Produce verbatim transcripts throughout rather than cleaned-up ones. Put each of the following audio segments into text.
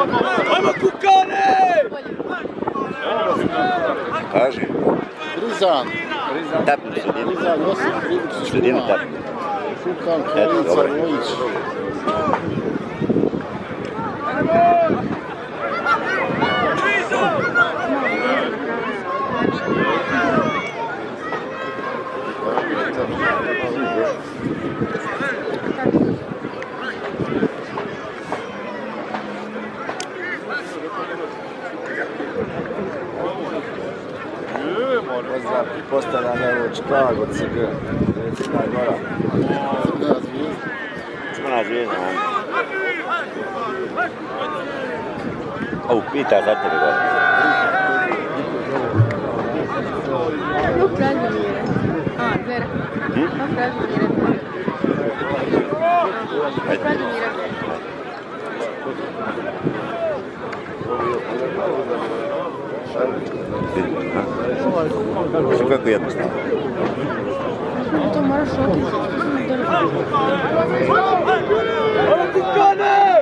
Ajmo Kukane! Kaži. Rizan. Tapni sredinu. Rizan, Josip Krivić. Sredinu tapni. Kukan, Kraljica, Vojić. Pozdrav, postavljam evo Chicago, C G, Crna Gora. Crna zvijezda. Crna zvijezda, on. Ovo pita za tebe gore. No Kražimire. A, Vera. No Kražimire. No Kražimire. Što kako jednostavno? To moraš otići. Ajmo Kukane!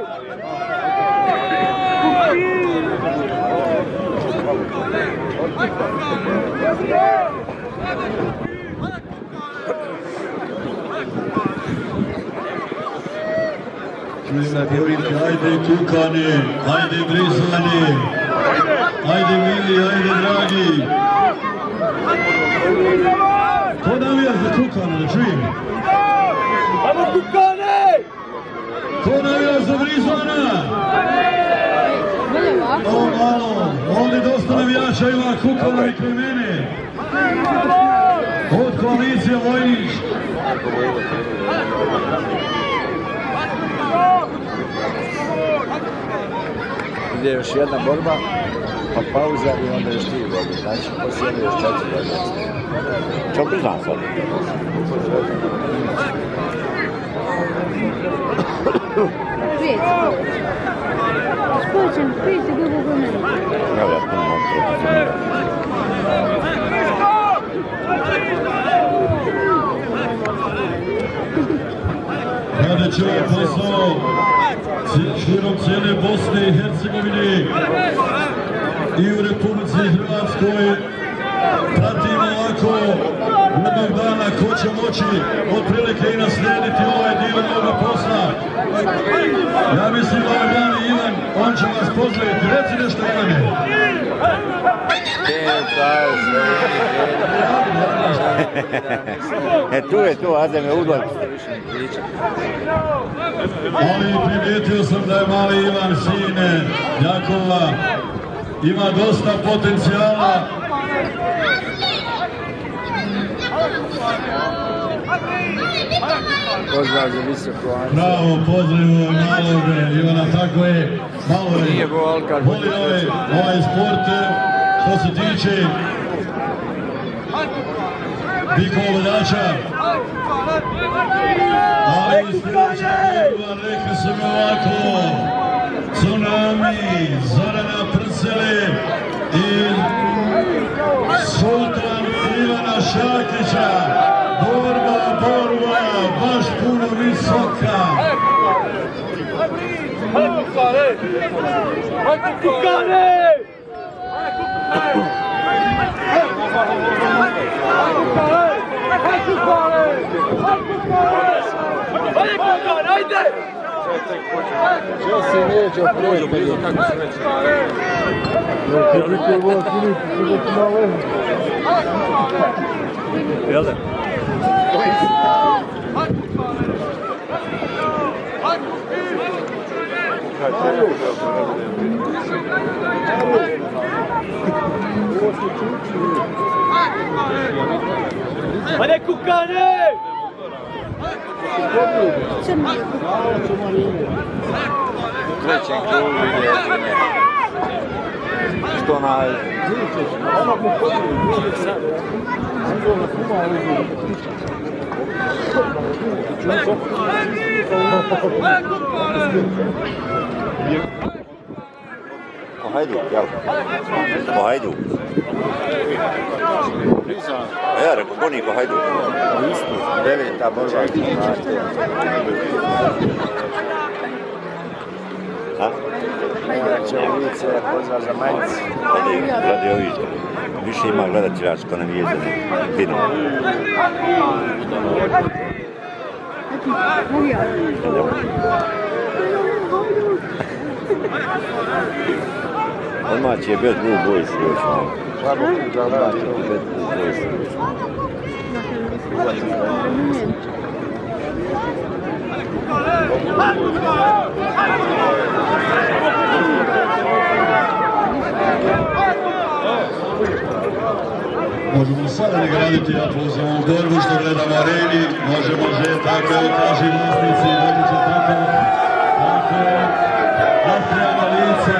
Ajde Kukane, ajde Brizane, ajde Mili, ajde dragi. Ko navija za Kukane, da čujem? Ajmo Kukane! Ko navija za Brizana? Ovo malo, ovdje dosta navijača ima Kukana i kraj mene. Od koalicije Vojnić. Ide još jedna borba, pa pauza i onda još tri borbe. Znači, poslije još četiri borbe. Čo priznam sad? Pet. Spoćem, pet je dugo go meni. Evo ja puno mogu protiv. Rade će ovaj posao širom cijele Bosne i Hercegovine i u Republici Hrvatskoj. Pratimo ovako jednog dana ko će moći otprilike i naslijediti ovaj dio ovoga posla. Ja mislim da ovaj mali Ivan, on će vas pozdraviti. Reci nešto Ivane. E tu je tu, Adem je udolj. Ali primijetio sam da je mali Ivan sine Jakova, ima dosta potencijala. Pozdrav za visoku Anđu. Bravo, pozdravimo malog Ivana, tako je, malo je, voli ovaj, ovaj sport, što se tiče Bikova vodača. Ali sljedeći Ivan, rekli su mi ovako, Tsunami, Zorana Prcele i Sultan Ivana Šakića. Borba, borba, baš puno visoka. Ajmo Kukane! Ajmo Kukane! Ajde Kukane, ajde! Čo si neđo prijatelji? Kako je ovo Filip, kako ti malo je? Jel da? Ajde Kukane! U trećem krugu ide što na... Po Hajduk, jel? Po Hajduk. A ja rekao, goni po Hajduk. Isto, deveta borba. A? Inače u lice pozdrav za majicu. Radi, radi ovih. Više ima gledatelja što nam je za vino. Odmah će bez Blue Boys još malo. Slabo da vrati. Bez Blue Boys još malo. Možemo sada nagraditi, ja pozivam u borbu što gledamo areni, može, može, tako, traži vlasnici, može će tako, tako, Astrijana lice.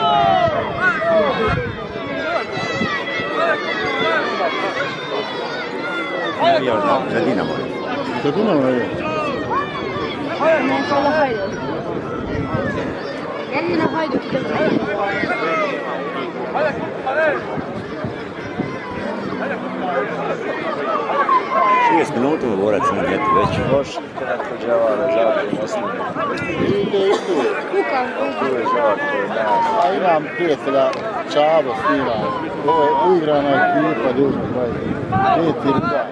Za Dinamo. Za Dinamo je. Ne, sada Hajduk. Jedino Hajduk i tako. šest minuta borac na ljetu već. Loš kada pođavara žalke osnovne. Ide, ide. Kuka. Tu je žalke, to je nas. A imam prijatelja Čavo snima. Ovo je uigrana ekipa dužno gledati. Pet ili dva.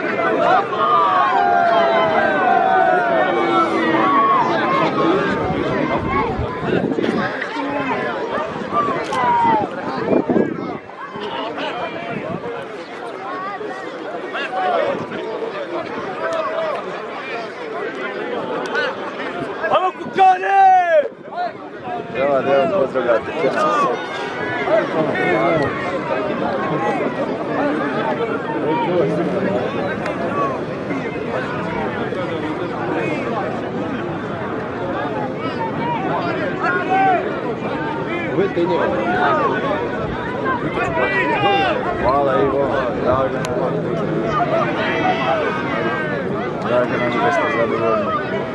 Ajmo Kukane! Evo da evo pozdravljate Kenan Sokić. Hvala Ivo, Dragana. Dragana mi da ste zadovoljni.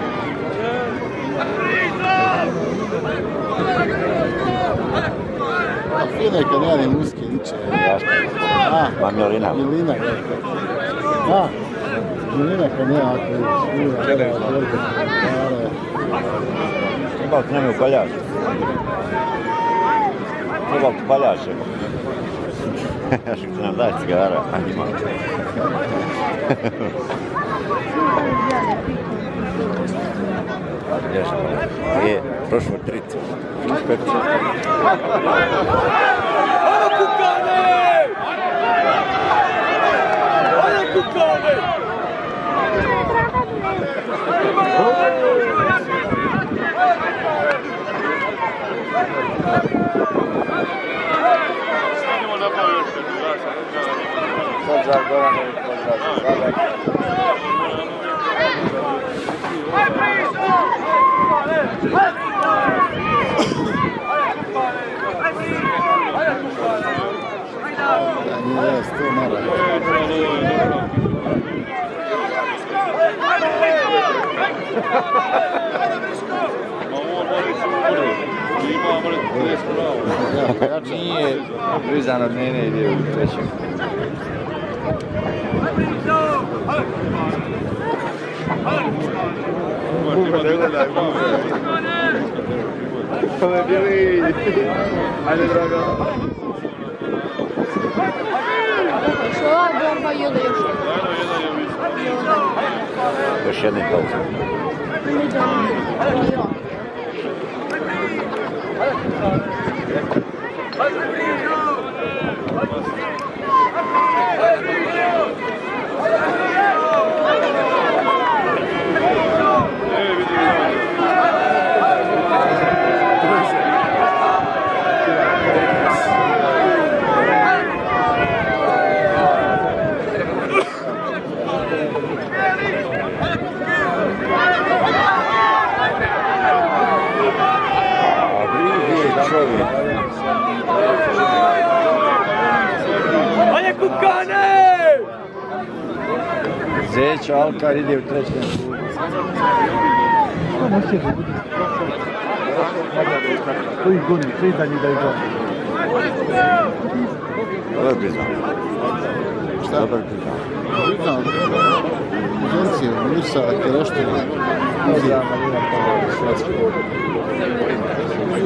A fine kad nema ni muske, niče. A, Ma Milina. Milina. A, Milina kad nema, ako je svira. Čele. Trebao ti nam upaljač. Trebao ti upaljač. Što ti nam daj cigara, a nima. Je, prošlo trica. Ajmo Kukane! Ajmo Kukane! Pozdrav Goranović, pozdrav za Zadar. Da nije jest, to mora. Nije Rizan od Nene ide u trećem. Bube, ne gledaj, bube. Ove bili. Ajde, drago. Što ova borba ili još jedna? Još jedne pauze. Ajde Kukane! Zećo Alkar ide u trećem klubu. Koji goni, koji da ni da je goni. Dobar priznam. Šta? Dobar priznam. Priznam. Agencije, Mirsa, Kereštova. Pozdrav Marina Pavlović, Švedski.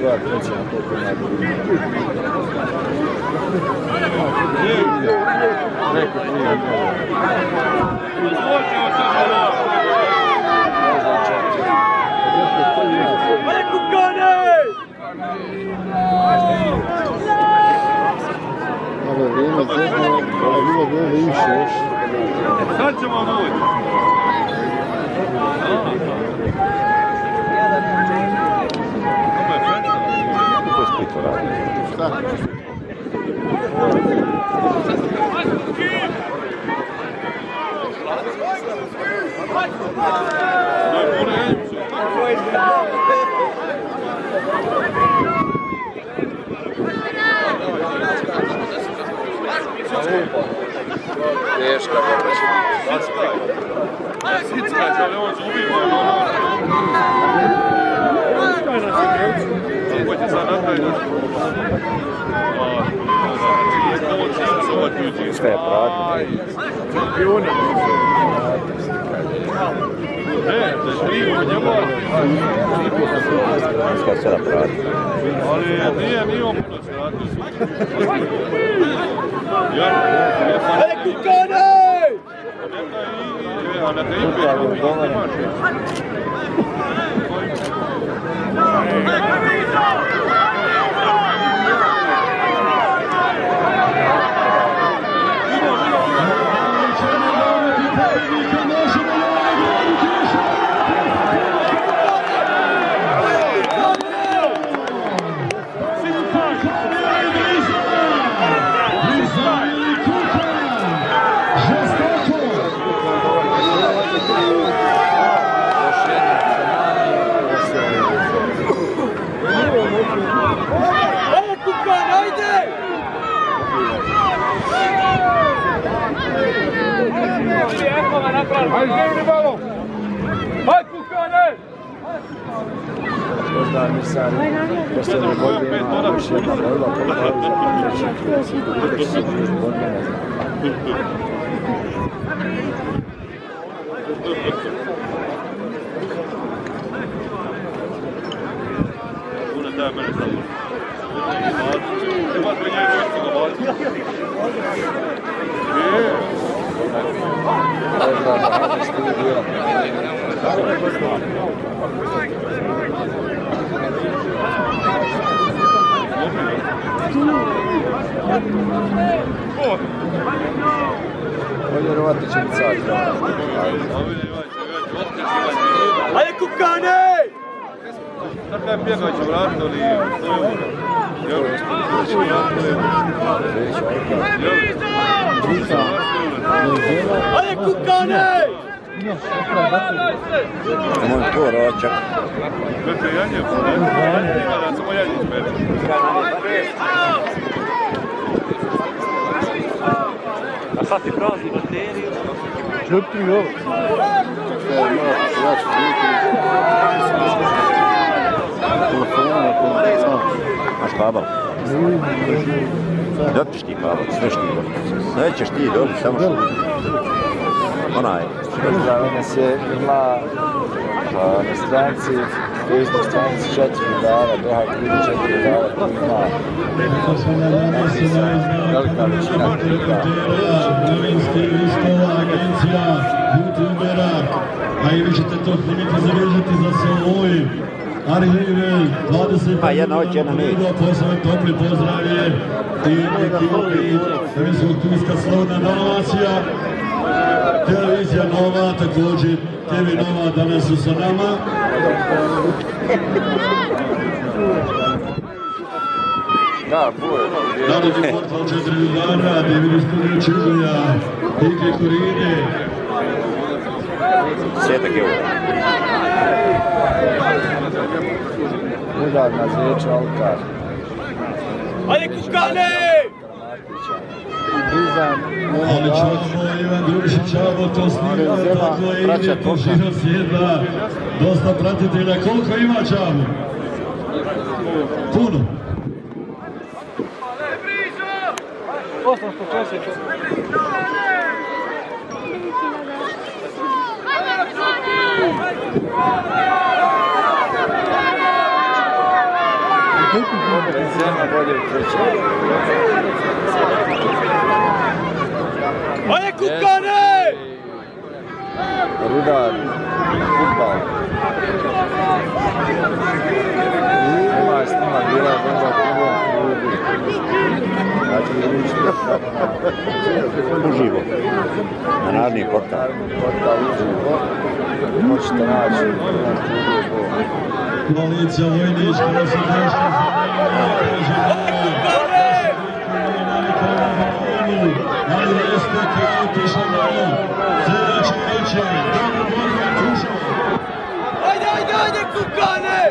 koja procjena koliko ima neko nije Ajde Kukane! Ovo je vrijeme zebno, ali bilo bi ovo više još. Sad ćemo doći. Kako je Splitu radi? Šta? teška borba će biti. Sve je pratno. Sve je pratno. Ali nije, nije on puno se radio. Ajde Kukane! A na te ipe Hajde, živni malo! Hajde, Kukane! Možda nisam posljednje borbe ima još jedna borba, Popauza, pa treći još borbe, ne znam. Una daj mene samo. Nema sve njej dojstvo ga baciti. Možda da hajde studija. Bolje rovati će biti sad. Ajde Kukane! Tako je pjegać u vratu, ali ajde Kukane! Nemoj to ročak. Vete janje, da samo janje izbere. A sad ti prazni bateriju. Četiri ovo. Šta je malo jače biti? Telefona na kojem je sam. Maš kabel? Dobiš ti kabel, sve što ti dobiti. Sve ćeš ti dobiti, samo što onaj. Možda nas je ima na stranci, Facebook stranici četiri dara, Doha klub četiri dara, to ima velika većina klika. Novinski listova, agencija, youtubera, a i vi ćete to prilike zabilježiti za svoj arhive dvadeset Pa jedna oči, jedna mi. Posle topli pozdravlje i ekipi Srpskog turska Slobodna Dalmacija. Televizija Nova, također te ve Nova danas su sa nama. Da, bude. Nadalje portal četiri Ljubara, D V D studio Čižulja, Ike Korine. Sjetak je ovo. Udarna Zveča, Alkar. Ajde Kukane! Ali čovamo Ivan Grušić, Abo to snima, tako je ide po život svijeta. Dosta pratitelja, koliko ima Čavo? Puno. osamsto četrdeset. Benzema bolje u trećem. Ajde Kukane! Rudar, futbal. Ima s njima bila borba u prvom klubu. Znači li učiti Uživo. Na narodni portal. Narodni portal uživo. Možete naći u prvom klubu. Koalicija vojnička da se došla za mene, ali jeste kao otišla malo, sada će reći, dobro borba tuža. Ajde, ajde, ajde Kukane!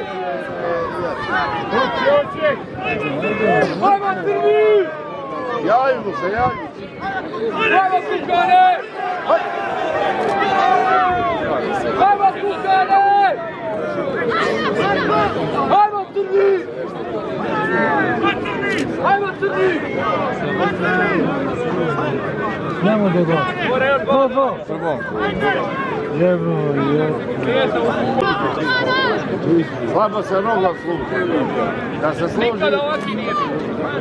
Ajmo Crni! Javimo se, javimo se. Ajmo Kukane! Ajmo Kukane! Ajmo Crni! Ajmo Crni! Nemo da go. Go, go. Prvom klubu. Jebo, jebo. Slabo se noga služi. Da se služi. Nikada ovaki nije bilo.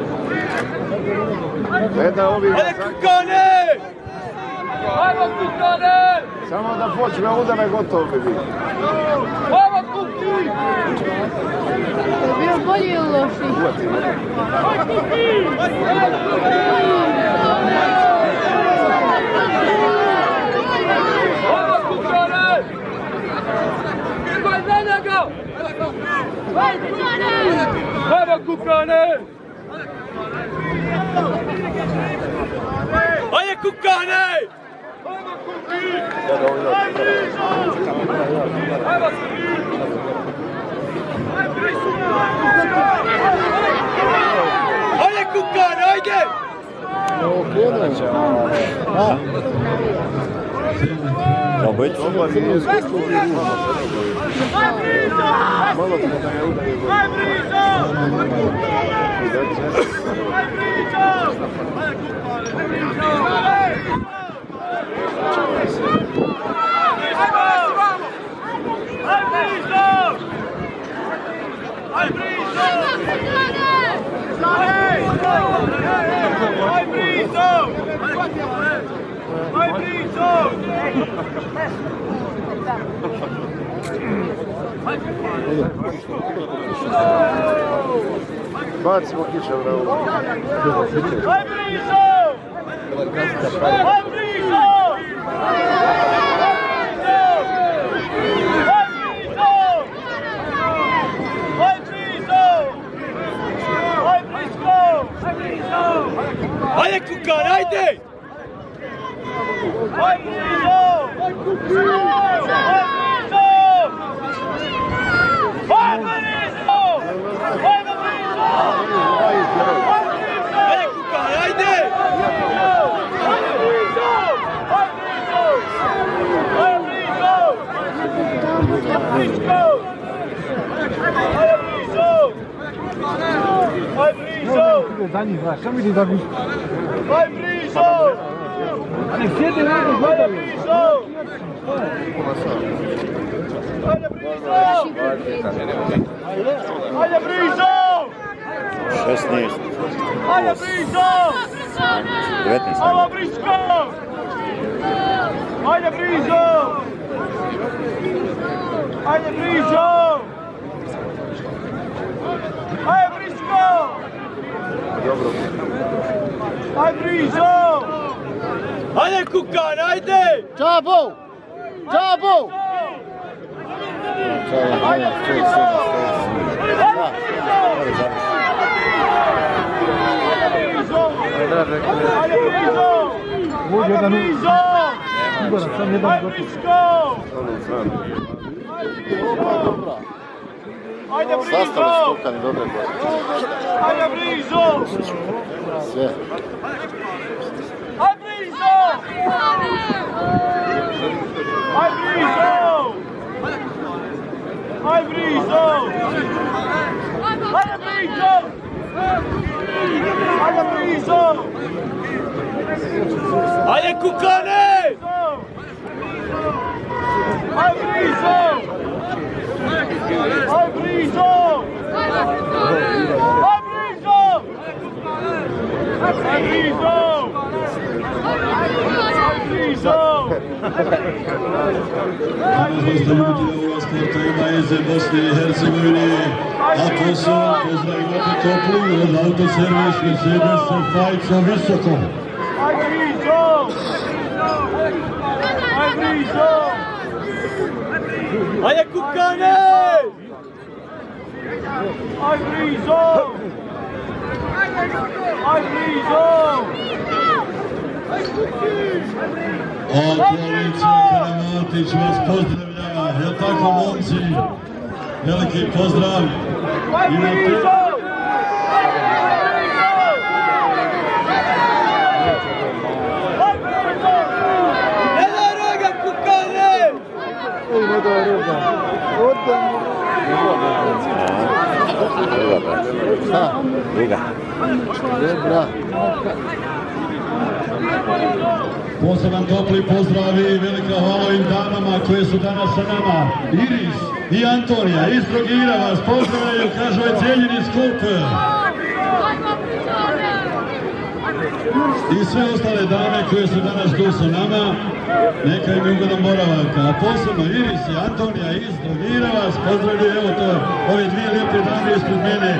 Gleda ovi. Ajde Kukane! Ajmo Kukane! Samo da počne udare gotovo bi biti. Ajmo Kuki! Je bio bolji ili loši? Ajmo Kukane! Idvaj za njega! Ajmo Kukane! Ajde Kukane! Ajmo Kuki! Ajmo Ajde Kukane, ajde! Da biti? Malo smo da je udari. Bacimo kiša, bravo. Aj Brizo! Aj Brizo! Ajde Kukan, ajde! Aj Brizo! Aj Brizo! Aj Brizo! Aj Brizo! Ajde Kukan, ajde! Aj Brizo! Aj Brizo! Aj Brizo! Brizo! Aj Brizo! Aj Brizo! Za njih, znaš, sam vidi da bi... Aj Brizo! Ali sjede ovdje gledaju. Ajde Brizo! Ajde Brizo! šesnaest. Ajde Brizo! devetnaest. Ajde Brisko! Ajde Brizo! Ajde Brizo! Ajde Brisko! Dobro. Ajde Brizo! Ajde Kukan, ajde! Čabo! Čabo! Ajde Brizo! Ajde Brizo! Ovdje jedan... Siguran, sam jedan Ajde gotov. Brisko! Ajde Brizo! Sastav skokani, dobre boje. Ajde Brizo! Sve. Ajde Brizo! Ajde Brizo! Ajde Brizo! Ajde Brizo! Ajde Brizo! Ajde Kukane! Ajde Brizo! Ajde Brizo! Danas dosta ljudi ovoga sporta ima iz Bosne i Hercegovine, a to su, pozdravim opet toplu, od autoservis Mercedes sa fajcom visokom. Ajde Kukane! Aj blizo! Aj blizo! A koalicija Karamatić vas pozdravlja, jel tako momci? Veliki pozdrav. Imate... Šta? Druga. Dobra. Poseban topli pozdrav i velika hvala ovim damama koje su danas sa nama. Iris i Antonija iz Trogira vas pozdravljaju, kažu je cijenjeni skup. I sve ostale dame koje su danas tu sa nama, neka im je ugodan boravak. A posebno Iris i Antonija iz Trogira vas pozdravljaju, evo to, ove dvije lijepe dame ispred mene.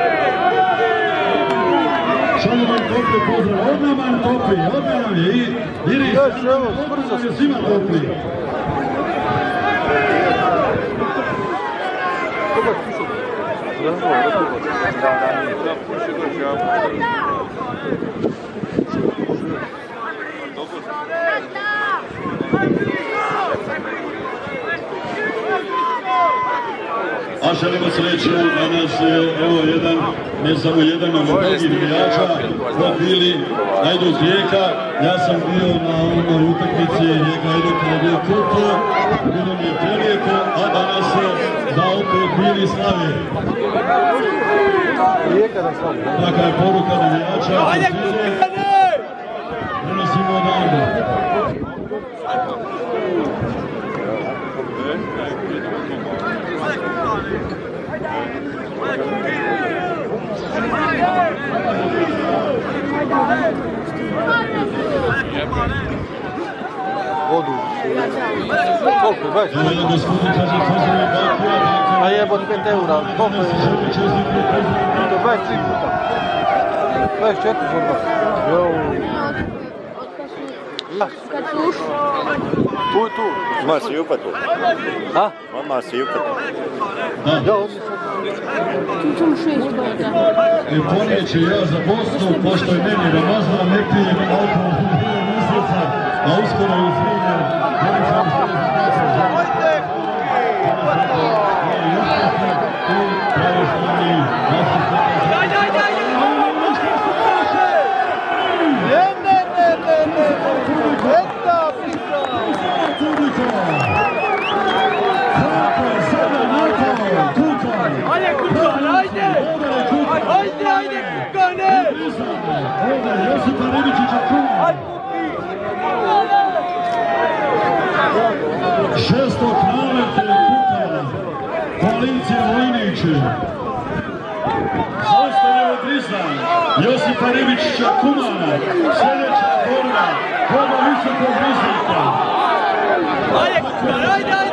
Šaljamo im topli pozdrav, od nama je topli, od nam je i Iris, od nam je svima topli. A želimo sreću danas, evo jedan, ne samo jedan, nego mnogi navijača, profili Hajduk Rijeka. Ja sam bio na onoj utakmici Rijeka Hajduk kada je bio kup, bilo mi je prelijepo, a danas da opet bili slave. Taka je poruka navijača, prenosimo odavde. Vodu. Koliko? Baš? A jebot pet eura. Koliko je? To baš tri puta. Baš četiri puta. Kad su ušli? Tu i tu. Ima se i upatu. A? Ima se i upatu. Da, odlično. Tu sam šest puta. I ponijeću ja za Bosnu, pošto je meni Ramazan, ne pijem alkohol u dvije mjeseca, a uskoro je u Frinje, policam što je znate. I uspješno u pravoslavni naši sveta. Ne, ne, ne, ne, ne, jedna pisa. Kako je sada nakon, Kukan. Ajde Kukan, ajde! Ajde, ajde Kukane! Ovdje Josipa Ribičića Kukan. Šestog nalete Kukana, koalicija Vojniće. Zaustavljaju Drizan, Josipa Ribičića Kumana, sljedeća borba, borba visokog rizika. Ajde Kukan, ajde, ajde!